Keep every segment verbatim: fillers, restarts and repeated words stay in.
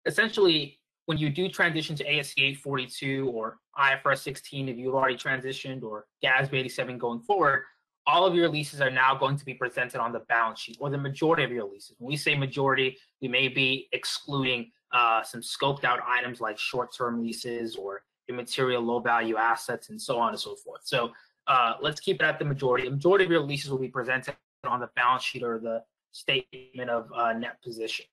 essentially, when you do transition to A S C eight forty-two or I F R S sixteen, if you've already transitioned, or GASB eighty-seven going forward, all of your leases are now going to be presented on the balance sheet, or the majority of your leases. When we say majority, we may be excluding uh, some scoped out items like short-term leases or immaterial low-value assets and so on and so forth. So uh, let's keep it at the majority. The majority of your leases will be presented on the balance sheet or the statement of uh, net position.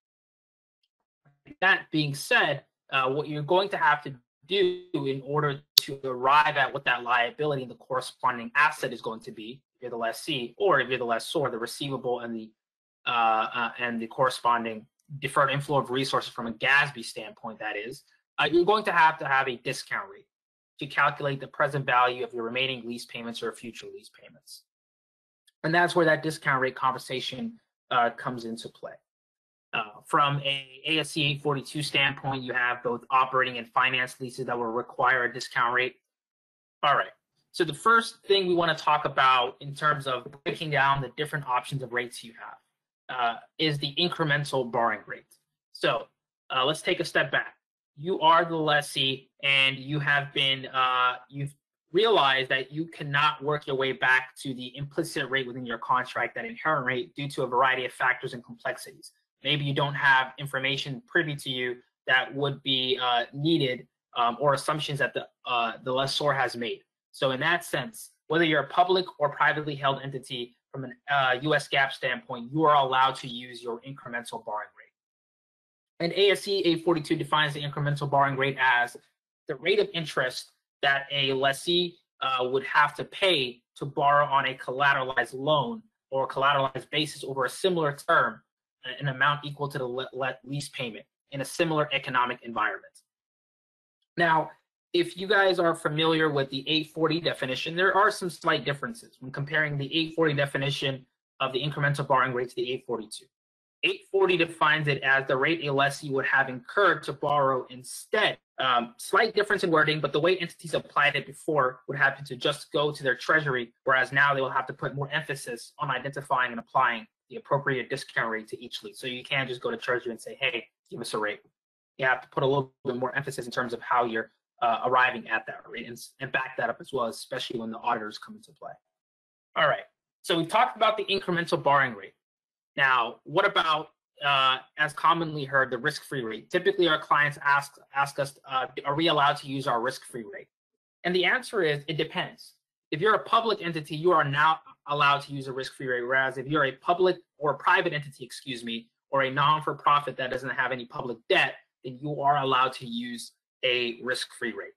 That being said, uh, what you're going to have to do in order to arrive at what that liability and the corresponding asset is going to be, if you're the lessee, or if you're the lessor, the receivable and the uh, uh, and the corresponding deferred inflow of resources from a GASB standpoint, that is, uh, you're going to have to have a discount rate to calculate the present value of your remaining lease payments or future lease payments. And that's where that discount rate conversation uh, comes into play. Uh, from a A S C eight forty-two standpoint, you have both operating and finance leases that will require a discount rate. All right. So the first thing we want to talk about in terms of breaking down the different options of rates you have uh, is the incremental borrowing rate. So uh, let's take a step back. You are the lessee, and you have been uh, you've realized that you cannot work your way back to the implicit rate within your contract, that inherent rate, due to a variety of factors and complexities. Maybe you don't have information privy to you that would be uh, needed, um, or assumptions that the uh, the lessor has made. So in that sense, whether you're a public or privately held entity, from an uh, U S GAAP standpoint, you are allowed to use your incremental borrowing rate. And A S C eight forty-two defines the incremental borrowing rate as the rate of interest that a lessee uh, would have to pay to borrow on a collateralized loan or collateralized basis over a similar term, an amount equal to the le le lease payment in a similar economic environment. Now, if you guys are familiar with the eight forty definition, there are some slight differences when comparing the eight forty definition of the incremental borrowing rate to the eight forty-two. eight forty defines it as the rate a lessee would have incurred to borrow instead. Um, slight difference in wording, but the way entities applied it before would have to just go to their treasury, whereas now they will have to put more emphasis on identifying and applying the appropriate discount rate to each lease. So you can't just go to treasury and say, hey, give us a rate. You have to put a little bit more emphasis in terms of how you're uh, arriving at that rate, and, and back that up as well, especially when the auditors come into play. All right, so we've talked about the incremental borrowing rate. Now, what about, uh, as commonly heard, the risk-free rate? Typically, our clients ask, ask us, uh, are we allowed to use our risk-free rate? And the answer is, it depends. If you're a public entity, you are now allowed to use a risk-free rate, whereas if you're a public or a private entity, excuse me, or a non-for-profit that doesn't have any public debt, then you are allowed to use a risk-free rate.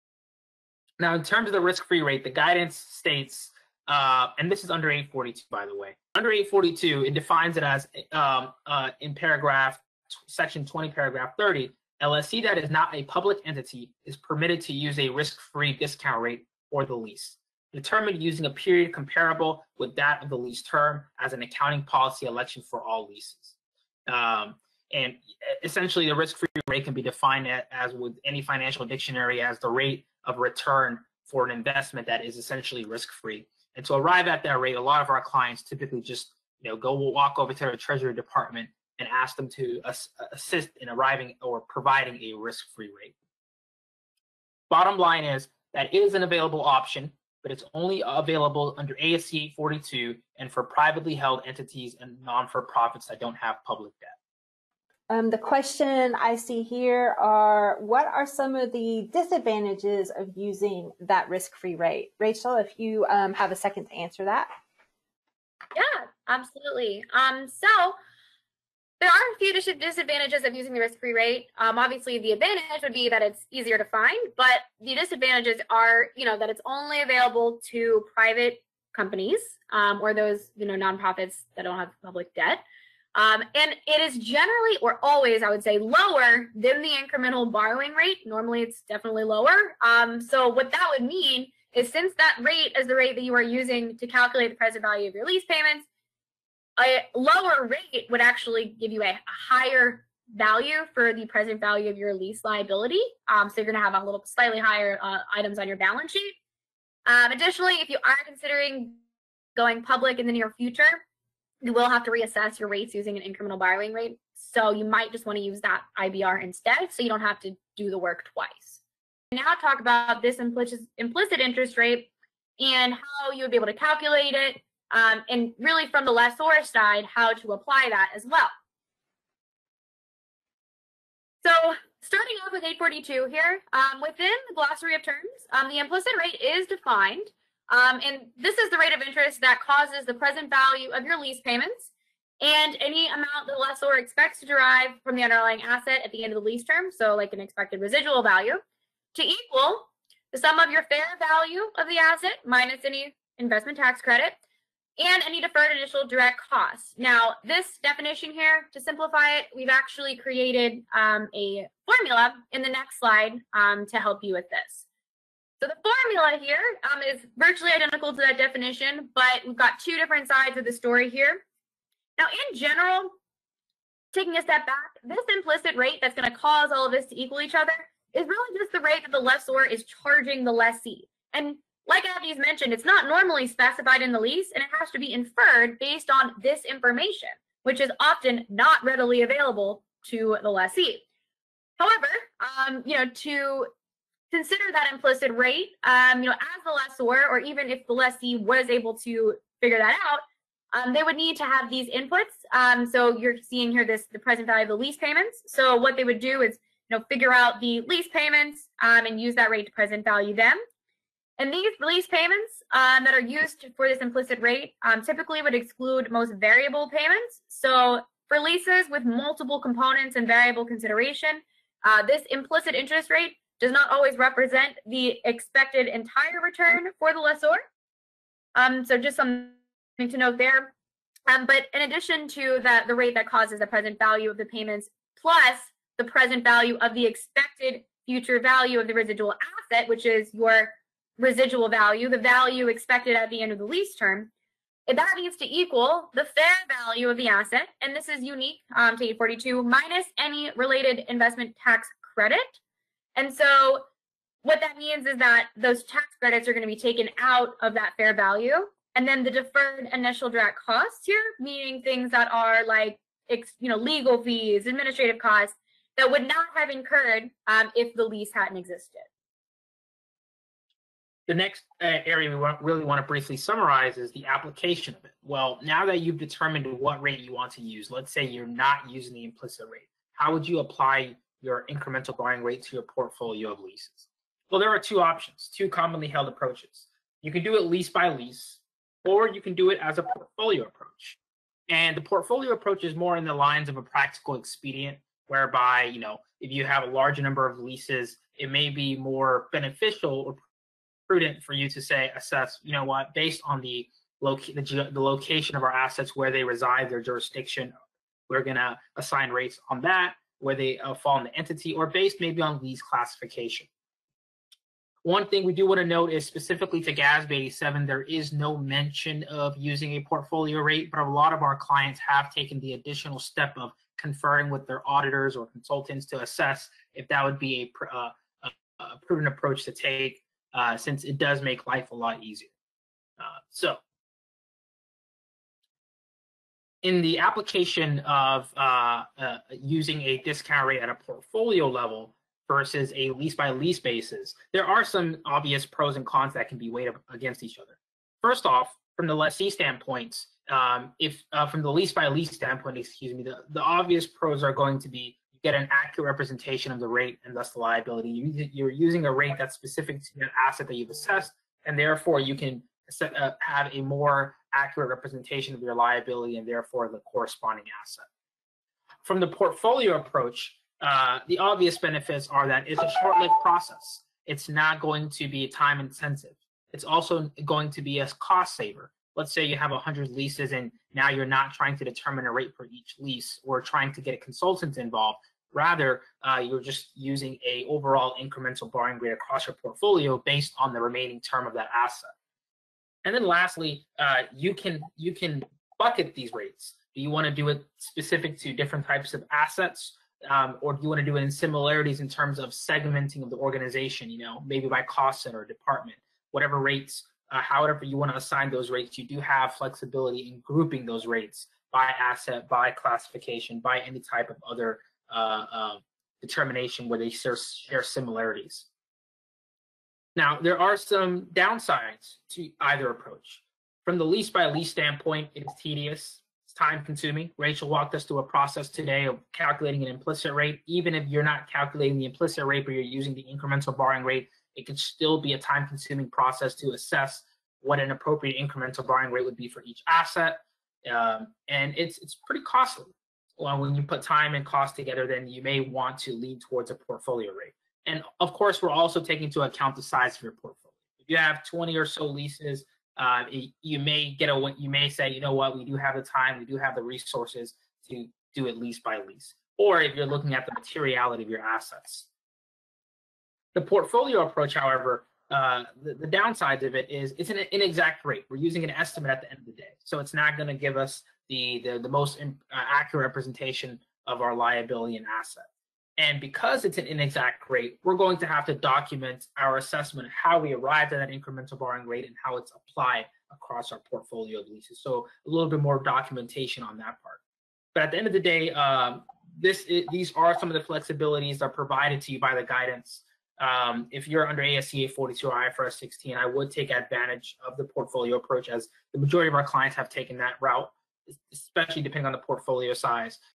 Now, in terms of the risk-free rate, the guidance states, uh, and this is under eight forty-two, by the way. Under eight forty-two, it defines it as, um, uh, in paragraph, section twenty, paragraph thirty, a lessee that is not a public entity is permitted to use a risk-free discount rate for the lease, determined using a period comparable with that of the lease term as an accounting policy election for all leases. Um, and essentially, the risk-free rate can be defined as, with any financial dictionary, as the rate of return for an investment that is essentially risk-free. And to arrive at that rate, a lot of our clients typically just, you know, go walk over to their treasury department and ask them to ass assist in arriving or providing a risk-free rate. Bottom line is that it is an available option, but it's only available under A S C eight forty-two and for privately held entities and non-for-profits that don't have public debt. Um, the question I see here are, what are some of the disadvantages of using that risk-free rate? Rachel, if you um, have a second to answer that. Yeah, absolutely. Um, so there are a few disadvantages of using the risk-free rate. Um, obviously, the advantage would be that it's easier to find, but the disadvantages are, you know, that it's only available to private companies um, or those, you know, nonprofits that don't have public debt. Um, and it is generally, or always, I would say, lower than the incremental borrowing rate. Normally, it's definitely lower. Um, so what that would mean is, since that rate is the rate that you are using to calculate the present value of your lease payments, a lower rate would actually give you a, a higher value for the present value of your lease liability. Um, so you're going to have a little slightly higher uh, items on your balance sheet. Um, additionally, if you are considering going public in the near future, you will have to reassess your rates using an incremental borrowing rate. So you might just want to use that I B R instead, so you don't have to do the work twice. Now talk about this implicit, implicit interest rate and how you would be able to calculate it, um, and really from the lessor side, how to apply that as well. So starting off with eight forty-two here, um, within the glossary of terms, um, the implicit rate is defined, um, and this is the rate of interest that causes the present value of your lease payments and any amount the lessor expects to derive from the underlying asset at the end of the lease term, so like an expected residual value, to equal the sum of your fair value of the asset minus any investment tax credit and any deferred initial direct costs. Now, this definition here, to simplify it, we've actually created um, a formula in the next slide um, to help you with this. So the formula here um, is virtually identical to that definition, but we've got two different sides of the story here. Now, in general, taking a step back, this implicit rate that's going to cause all of this to equal each other is really just the rate that the lessor is charging the lessee. And like Abdi's mentioned, it's not normally specified in the lease, and it has to be inferred based on this information, which is often not readily available to the lessee. However, um, you know, to consider that implicit rate, um, you know, as the lessor, or even if the lessee was able to figure that out, um, they would need to have these inputs. Um, so you're seeing here this the present value of the lease payments. So what they would do is, you know, figure out the lease payments um, and use that rate to present value them. And these lease payments um, that are used for this implicit rate um, typically would exclude most variable payments. So for leases with multiple components and variable consideration, uh, this implicit interest rate does not always represent the expected entire return for the lessor. Um, so just something to note there. Um, but in addition to that, the rate that causes the present value of the payments plus the present value of the expected future value of the residual asset, which is your residual value, the value expected at the end of the lease term, that needs to equal the fair value of the asset, and this is unique um, to eight forty-two, minus any related investment tax credit. And so what that means is that those tax credits are going to be taken out of that fair value, and then the deferred initial direct costs here, meaning things that are like, you know, legal fees, administrative costs, that would not have incurred um, if the lease hadn't existed. The next uh, area we want, really want to briefly summarize is the application of it. Well, now that you've determined what rate you want to use, let's say you're not using the implicit rate, how would you apply your incremental borrowing rate to your portfolio of leases? Well, there are two options, two commonly held approaches. You can do it lease by lease, or you can do it as a portfolio approach. And the portfolio approach is more in the lines of a practical expedient, whereby, you know, if you have a larger number of leases, it may be more beneficial or prudent for you to say, assess, you know what, based on the, loca the, the location of our assets, where they reside, their jurisdiction, we're going to assign rates on that, where they uh, fall in the entity, or based maybe on lease classification. One thing we do want to note is specifically to G A S B eighty-seven, there is no mention of using a portfolio rate, but a lot of our clients have taken the additional step of conferring with their auditors or consultants to assess if that would be a, uh, a, a prudent approach to take, uh, since it does make life a lot easier. Uh, so in the application of uh, uh, using a discount rate at a portfolio level versus a lease by lease basis, there are some obvious pros and cons that can be weighed against each other. First off, from the lessee standpoint, um, if uh, from the lease by lease standpoint, excuse me, the, the obvious pros are going to be you get an accurate representation of the rate and thus the liability. You, you're using a rate that's specific to the asset that you've assessed, and therefore you can set, uh, have a more accurate representation of your liability and therefore the corresponding asset. From the portfolio approach, uh, the obvious benefits are that it's a short-lived process. It's not going to be time intensive. It's also going to be a cost saver. Let's say you have one hundred leases and now you're not trying to determine a rate for each lease or trying to get a consultant involved. Rather, uh, you're just using a overall incremental borrowing rate across your portfolio based on the remaining term of that asset. And then lastly, uh, you can you can bucket these rates. Do you want to do it specific to different types of assets, um, or do you want to do it in similarities in terms of segmenting of the organization? You know, maybe by cost center or department. Whatever rates uh, however you want to assign those rates, you do have flexibility in grouping those rates by asset, by classification, by any type of other uh, uh, determination where they share, share similarities. Now, there are some downsides to either approach. From the lease by lease standpoint, it is tedious, it's time consuming. Rachel walked us through a process today of calculating an implicit rate. Even if you're not calculating the implicit rate, but you're using the incremental borrowing rate, it can still be a time consuming process to assess what an appropriate incremental borrowing rate would be for each asset. Um, and it's, it's pretty costly. Well, when you put time and cost together, then you may want to lean towards a portfolio rate. And of course, we're also taking into account the size of your portfolio. If you have twenty or so leases, uh, you may get a, you may say, you know what, we do have the time, we do have the resources to do it lease by lease. Or if you're looking at the materiality of your assets. The portfolio approach, however, uh, the, the downside of it is it's an inexact rate. We're using an estimate at the end of the day. So it's not going to give us the, the, the most uh, accurate representation of our liability and asset. And because it's an inexact rate, we're going to have to document our assessment of how we arrived at that incremental borrowing rate and how it's applied across our portfolio of leases. So a little bit more documentation on that part. But at the end of the day, um, this is, these are some of the flexibilities that are provided to you by the guidance. Um, if you're under A S C eight forty-two or I F R S sixteen, I would take advantage of the portfolio approach, as the majority of our clients have taken that route, especially depending on the portfolio size.